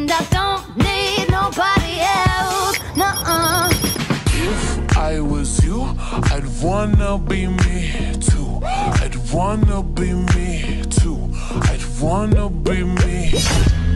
and I don't need nobody else. Nuh-uh. If I was you, I'd wanna be me too. I'd wanna be me too. I'd wanna be me.